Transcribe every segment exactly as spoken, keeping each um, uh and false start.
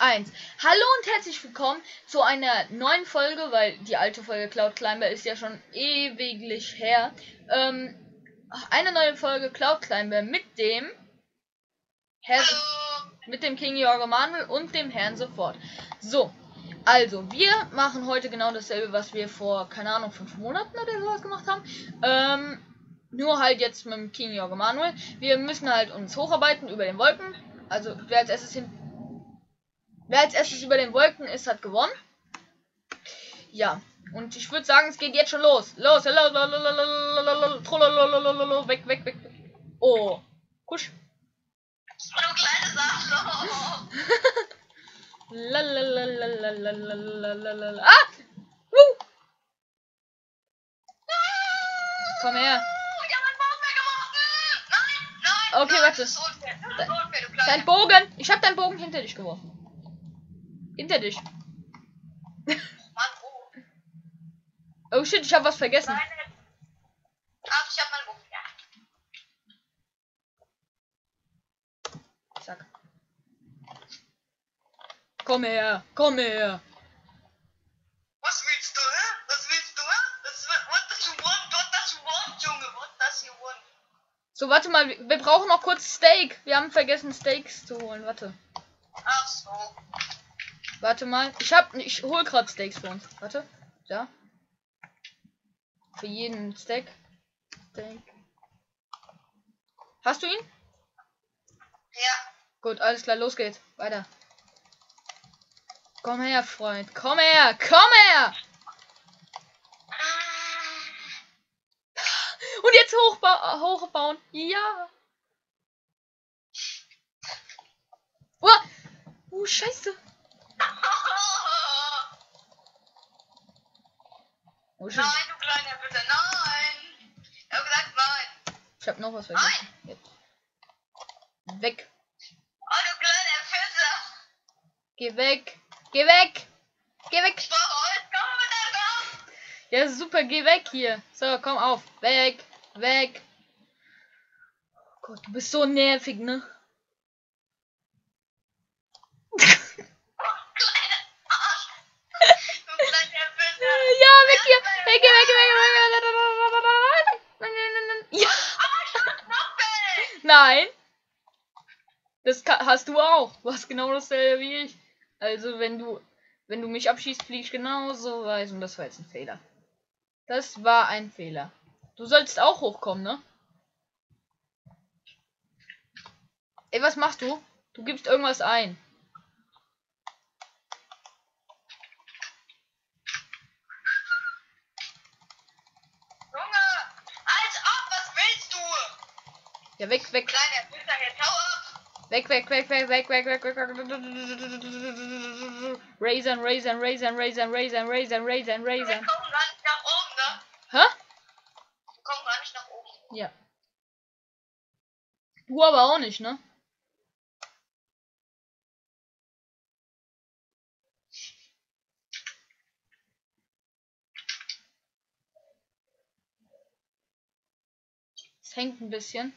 eins. Hallo und herzlich willkommen zu einer neuen Folge, weil die alte Folge Cloud Climber ist ja schon ewiglich her. Ähm, eine neue Folge Cloud Climber mit dem Herr, mit dem King Jorge Manuel und dem Herrn sofort. So, also wir machen heute genau dasselbe, was wir vor, keine Ahnung, fünf Monaten oder sowas gemacht haben. Ähm, nur halt jetzt mit dem King Jorge Manuel. Wir müssen halt uns hocharbeiten über den Wolken. Also wer als erstes hin Wer als erstes über den Wolken ist, hat gewonnen. Ja, und ich würde sagen, es geht jetzt schon los. Los, los, weg, weg, weg. Oh, kusch. Du kleines Arschloch. Ah! Uh! Komm her. Okay, warte. Dein Bogen. Ich hab deinen Bogen hinter dich geworfen. Hinter dich. Oh shit, ich hab was vergessen. Ach, ich hab meinen Bogen. Ja. Zack. Komm her, komm her. Was willst du, hä? Was willst du, hä? Das, what does you want? What does you want, Junge? What does you want? So, warte mal, wir, wir brauchen noch kurz Steak. Wir haben vergessen, Steaks zu holen. Warte. Ach so. Warte mal. Ich hab. Ich hol gerade Steaks für uns. Warte. Ja. Für jeden Steak. Steak. Hast du ihn? Ja. Gut, alles klar, los geht's. Weiter. Komm her, Freund. Komm her. Komm her. Und jetzt hochba hochbauen. Ja. Oh, oh Scheiße. Oh, Nein, du kleiner bitte, nein! Ich hab gesagt nein! Ich hab noch was vergessen. Jetzt. Weg. Oh, du kleiner Pisser! Geh weg. Geh weg. Geh weg. Ich brauche Holz, komm mit deinem Baum! Ja, super, geh weg hier. So, komm auf. Weg. Weg. Oh Gott, du bist so nervig, ne? Kleiner Arsch! Du kleiner Pisser! Ja, weg hier. Weg, weg, weg, weg, weg. Ja. Nein. Das hast du auch. Du hast genau dasselbe wie ich. Also wenn du, wenn du mich abschießt, fliege ich genauso weit. Und das war jetzt ein Fehler. Das war ein Fehler. Du sollst auch hochkommen, ne? Ey, was machst du? Du gibst irgendwas ein. Junge! Als ob, was willst du? Ja, weg, weg. Kleiner Pisser, jetzt hau ab! Weg, weg, weg, weg, weg, weg, weg, weg, weg. Raisern, raisern, raisern, raisern, raisern, raisern, raisern, Wir raisern. kommen gar nicht nach oben, ne? Hä? Wir kommen gar nicht nach oben. Ja. Du aber auch nicht, ne? Es hängt ein bisschen.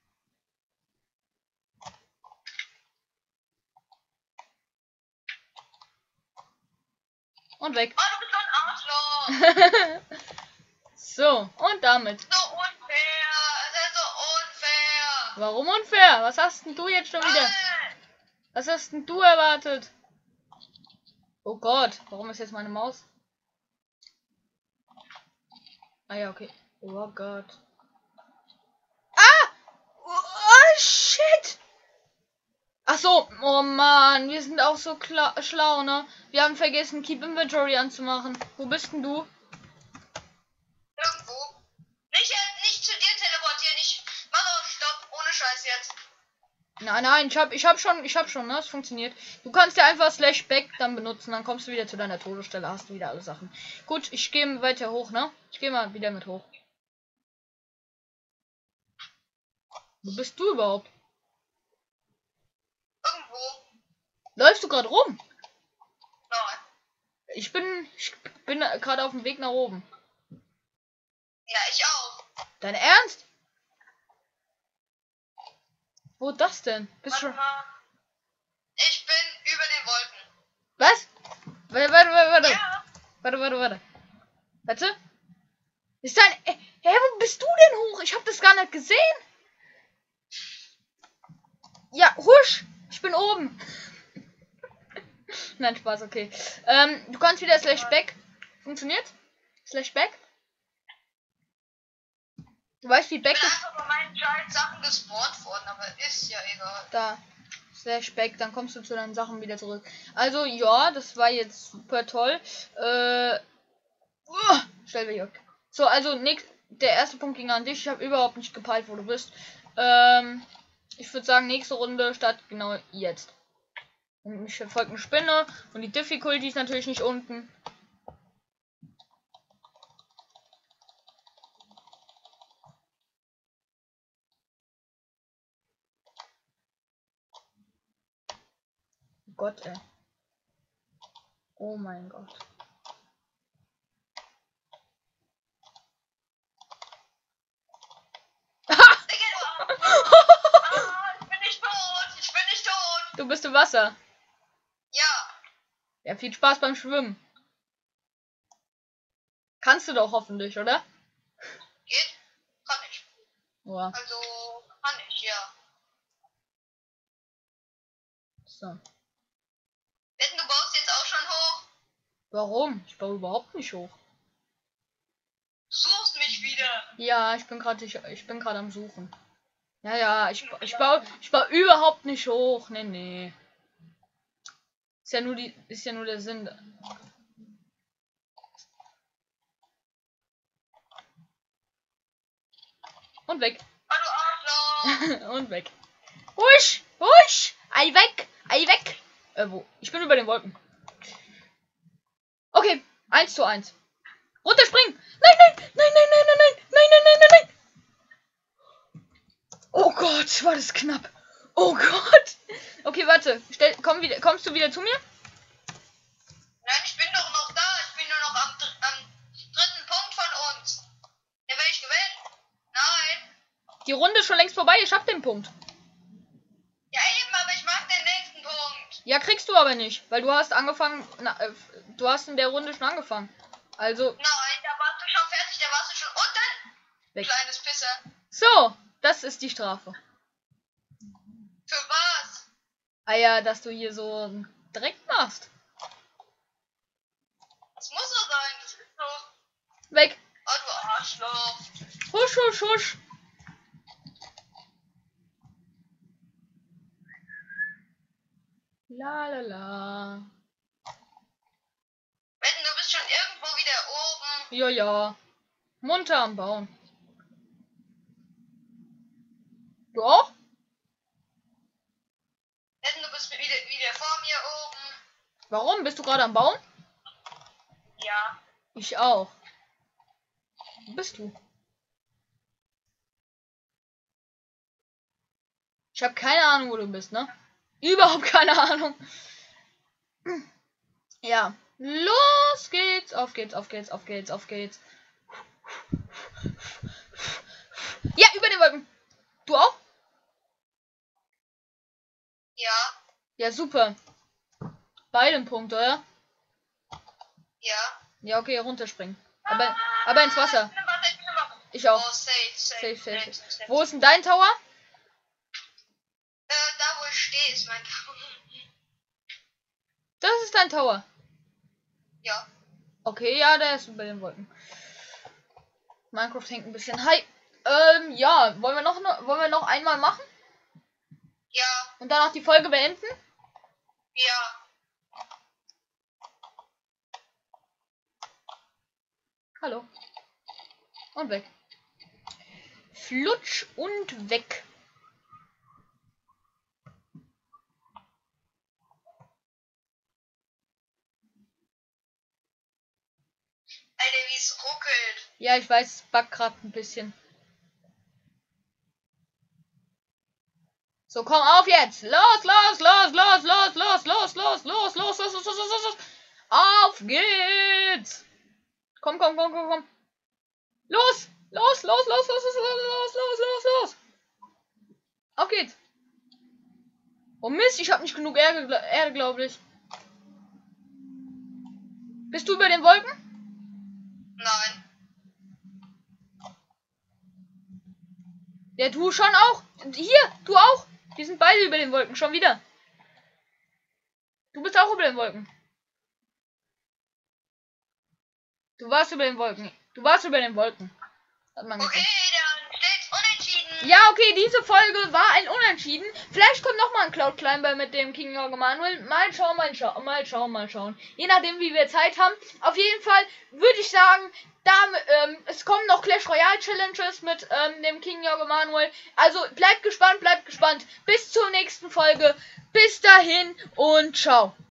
Und weg. Oh, du bist so ein Arschloch! So, und damit. So unfair! Das ist so unfair! Warum unfair? Was hast denn du jetzt schon wieder? Nein. Was hast denn du erwartet? Oh Gott, warum ist jetzt meine Maus? Ah ja, okay. Oh Gott. Ah! Oh shit! Ach so, oh Mann, wir sind auch so schlau, ne? Wir haben vergessen, Keep Inventory anzumachen. Wo bist denn du? Irgendwo. Nicht, nicht zu dir teleportieren. Ich mache auf Stopp. Ohne Scheiß jetzt. Nein, nein, ich hab, ich hab schon, ich hab schon, ne? Es funktioniert. Du kannst ja einfach Slash Back dann benutzen, dann kommst du wieder zu deiner Todesstelle, hast du wieder alle Sachen. Gut, ich gehe weiter hoch, ne? Ich gehe mal wieder mit hoch. Wo bist du überhaupt? Irgendwo. Läufst du gerade rum? Nein. Ich bin, ich bin gerade auf dem Weg nach oben. Ja, ich auch. Dein Ernst? Wo das denn? Bist Warte schon? mal. Ich bin über den Wolken. Warte, warte, warte. Warte. Ist dein... Hä, wo bist du denn hoch? Ich hab das gar nicht gesehen. Ja, husch. Ich bin oben. Nein, Spaß, okay. Ähm, du kannst wieder Slash Back. Funktioniert? Slash Back? Du weißt, wie Back Ich bin ist? einfach bei meinen Giant Sachen gespawnt worden, aber ist ja egal. Da. Slash Back, dann kommst du zu deinen Sachen wieder zurück. Also, ja, das war jetzt super toll. Äh... Uh, stell dich weg. So, also, nix, der erste Punkt ging an dich. Ich habe überhaupt nicht gepeilt, wo du bist. Ähm... Ich würde sagen, nächste Runde statt genau jetzt. Und mich verfolgt eine Spinne. Und die Difficulty ist natürlich nicht unten. Gott, ey. Oh mein Gott. Ah, ich bin nicht tot! Ich bin nicht tot! Du bist im Wasser. Ja. Ja, viel Spaß beim Schwimmen. Kannst du doch hoffentlich, oder? Geht? Kann ich. Ja. Also, kann ich, ja. So. Wetten, du baust jetzt auch schon hoch? Warum? Ich baue überhaupt nicht hoch. Du suchst mich wieder. Ja, ich bin gerade ich, ich bin gerade am Suchen. Ja, ja, ich, ich baue ich baue überhaupt nicht hoch. Nee, nee. Ist ja nur die ist ja nur der Sinn. Und weg. Oh, du Arschloch. Und weg. Husch, husch. Ei weg, ei weg. Äh, wo? Ich bin über den Wolken. Okay, eins zu eins. Runterspringen. Nein, nein, nein, nein, nein, nein, nein, nein, nein, nein, nein, nein. Oh Gott, war das knapp. Oh Gott. Okay, warte. Stell, komm wieder, kommst du wieder zu mir? Nein, ich bin doch noch da. Ich bin nur noch am, dr am dritten Punkt von uns. Den will ich gewinnen. Nein. Die Runde ist schon längst vorbei. Ich hab den Punkt. Ja, eben, aber ich mag den nächsten Punkt. Ja, kriegst du aber nicht, weil du hast angefangen. Na, äh, du hast in der Runde schon angefangen. Also. Nein, da warst du schon fertig. Da warst du schon unten. Weg. Kleines Pisser. So, das ist die Strafe. Für was? Ah ja, dass du hier so direkt machst. Das muss so sein. Das ist so. Weg. Oh, du Arschloch. Husch, husch, husch. La la la. Wetten, du bist schon irgendwo wieder oben. Ja, ja. Munter am Bauen. Du auch? Wetten, du bist wieder, wieder vor mir oben. Warum? Bist du gerade am Bauen? Ja. Ich auch. Wo bist du? Ich habe keine Ahnung, wo du bist, ne? Überhaupt keine Ahnung. Ja. Los geht's. Auf geht's, auf geht's, auf geht's, auf geht's. Ja, über den Wolken. Du auch? Ja. Ja, super. Beide einen Punkt, oder? Ja. Ja, okay, runterspringen. Aber, aber ins Wasser. Ich auch. Oh, safe, Safe, safe, safe. safe, safe. Wo ist denn dein Tower? Äh, da wo ich stehe, ist mein Tower. Das ist dein Tower. Ja. Okay, ja, der ist über den Wolken. Minecraft hängt ein bisschen. Hi. Ähm, ja, wollen wir noch ne, wollen wir noch einmal machen? Ja. Und danach die Folge beenden? Ja. Hallo. Und weg. Flutsch und weg. Alter, wie es ruckelt. Ja, ich weiß, es backt gerade ein bisschen. So, komm auf jetzt. Los, los, los, los, los, los, los, los, los, los, los, los, los, los, los. Auf geht's. Komm, komm, komm, komm, komm. Los, los, los, los, los, los, los, los, los, los. Auf geht's. Oh Mist, ich habe nicht genug Erde, Erde glaube ich. Bist du über den Wolken? Nein. Ja, du schon auch. Hier, du auch. Wir sind beide über den Wolken, schon wieder. Du bist auch über den Wolken. Du warst über den Wolken. Du warst über den Wolken. Hat man Okay, gesagt. dann steht's unentschieden. Ja, okay, diese Folge war ein Unentschieden. Vielleicht kommt noch mal ein Cloud Climber mit dem King Jorge Manuel. Mal schauen, mal schauen, mal schauen, mal schauen. Je nachdem, wie wir Zeit haben. Auf jeden Fall würde ich sagen, da, ähm, es kommen noch Clash Royale Challenges mit ähm, dem King Jorge Manuel. Also bleibt gespannt, bleibt gespannt. Bis zur nächsten Folge. Bis dahin und ciao.